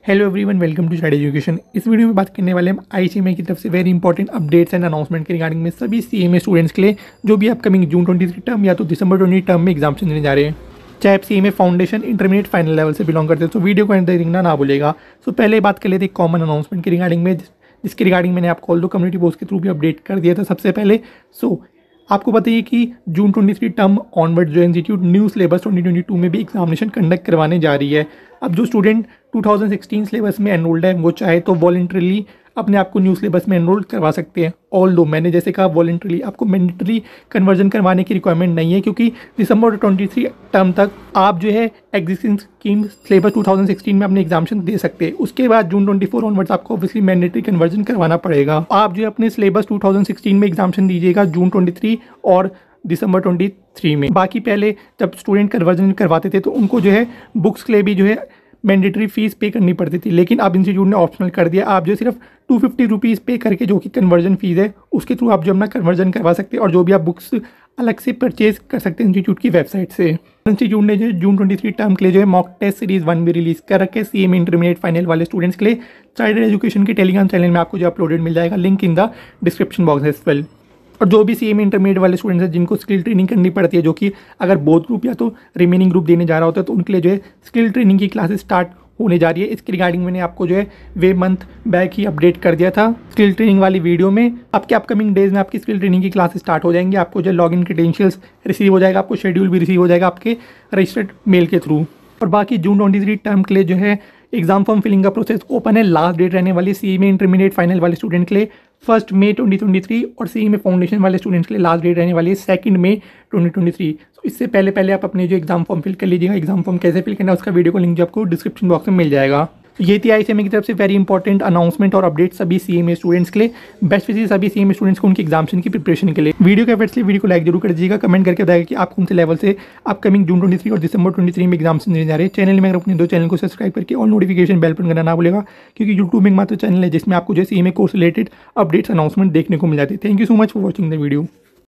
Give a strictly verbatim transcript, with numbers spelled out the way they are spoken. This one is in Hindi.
Hello everyone, welcome to study education. इस वीडियो में बात करने वाले हम आईसीएमआई की तरफ से very important updates and announcement के रिगार्डिंग में सभी सीएमए स्टूडेंट्स के लिए जो भी अपकमिंग जून ट्वेंटी टर्म या तो दिसंबर ट्वेंटी टर्म में एग्जाम देने जा रहे हैं, चाहे आप CMA foundation intermediate final level से बिलोंग करते हैं, तो वीडियो को एंड तक देखना ना भूलेगा। सो पहले बात कर लेते हैं कॉमन अनाउंसमेंट के रिगार्डिंग में, जिसके रिगार्डिंग मैंने आपको ऑल दो कम्युनिटी पोस्ट के थ्रू भी अपडेट कर दिया था सबसे पहले। सो आपको बताइए कि जून तेईस टर्म ऑनवर्ड जो institute new syllabus twenty twenty two में भी एग्जामिनेशन कंडक्ट करवाने जा रही है। अब जो student two thousand sixteen syllabus में एनरोल्ड है वो चाहे तो वॉलंटरीली अपने आप को न्यू सिलेबस में एनरोल करवा सकते हैं। ऑल दो मैंने जैसे कहा वॉलंटरीली आपको मैंडेटरी कन्वर्जन करवाने की रिक्वायरमेंट नहीं है, क्योंकि दिसंबर तेईस टर्म तक आप जो है existing scheme syllabus two thousand sixteen में अपने एग्जामिनेशन दे सकते हैं। उसके बाद जून चौबीस ऑनवर्ड्स आपको ऑब्वियसली मैंडेटरी कन्वर्जन करवाना पड़ेगा। आप जो है अपने सिलेबस टू थाउजेंड सिक्सटीन में एग्जामिनेशन दीजिएगा जून तेईस और दिसंबर तेईस में। बाकी पहले जब स्टूडेंट कन्वर्जन करवाते थे तो उनको जो है बुक्स के लिए भी जो है मैंडेटरी फीस पे करनी पड़ती थी, लेकिन अब इंस्टीट्यूट ने ऑप्शनल कर दिया। आप जो सिर्फ टू फिफ्टी रुपीज़ पे करके, जो कि कन्वर्जन फीस है, उसके थ्रू आप जो अपना कन्वर्जन करवा सकते हैं और जो भी आप बुक्स अलग से परचेज कर सकते हैं इंस्टीट्यूट की वेबसाइट से। इंस्टीट्यूट ने जो जून तेईस टर्म के लिए जो है मॉक टेस्ट सीरीज वन भी रिलीज कर रखे सीएमए इंटरमीडिएट फाइनल वाले स्टूडेंट्स के लिए। चाइल्ड एजुकेशन के टेलीग्राम चैनल में आपको जो अपलोडेड मिल जाएगा, link in the description box as well. और जो भी सीएमए इंटरमीडिएट वाले स्टूडेंट्स हैं जिनको स्किल ट्रेनिंग करनी पड़ती है, जो कि अगर बोथ ग्रुप या तो रिमेनिंग ग्रुप देने जा रहा होता है, तो उनके लिए जो है स्किल ट्रेनिंग की क्लासेस स्टार्ट होने जा रही है। इसके रिगार्डिंग मैंने आपको जो है वे मंथ बैक ही अपडेट कर दिया था स्किल ट्रेनिंग वाली वीडियो में। आपके अपकमिंग डेज में आपकी स्किल ट्रेनिंग की क्लासेस स्टार्ट हो जाएंगी। आपको जो है लॉगिन क्रेडेंशियल्स रिसीव हो जाएगा, आपको शेड्यूल भी रिसीव हो जाएगा आपके रजिस्टर्ड मेल के थ्रू। और बाकी जून तेईस टर्म के लिए जो है एग्जाम फॉर्म फिलिंग का प्रोसेस ओपन है। लास्ट डेट रहने वाली सीएमए इंटरमीडिएट फाइनल वाले स्टूडेंट के लिए first May twenty twenty three और सीएमए फाउंडेशन वाले स्टूडेंट्स के लिए लास्ट डेट रहने वाली है second May twenty twenty three. तो इससे पहले पहले आप अपने जो एग्जाम फॉर्म फिल कर लीजिएगा। एग्जाम फॉर्म कैसे फिल करना है उसका वीडियो को लिंक जो आपको डिस्क्रिप्शन बॉक्स में मिल जाएगा। तो ये थी आईसीएमआई की तरफ से वेरी इंपॉर्टेंट अनाउंसमेंट और अपडेट सभी सीएमए स्टूडेंट्स के लिए। बेस्ट विशेष सभी सीएमए स्टूडेंट्स को उनकी एग्जामिनेशन की प्रिपरेशन के लिए। वीडियो के एफर्ट्स लिए वीडियो को लाइक जरूर कर दीजिएगा, कमेंट करके बताएगा कि आप कौन से लेवल से अपकमिंग जून तेईस और दिसंबर तेईस में एग्जामिनेशन देने जा रहे हैं। चैनल में अगर अपने दो चैनल को सब्सक्राइब करके और नोटिफिकेशन बेल पर करना ना भूलेगा, क्योंकि यूट्यूब में एक मात्र चैनल है जिसमें आपको जो CMA course related updates announcement देखने को मिल जाती है। Thank you so much for watching the video.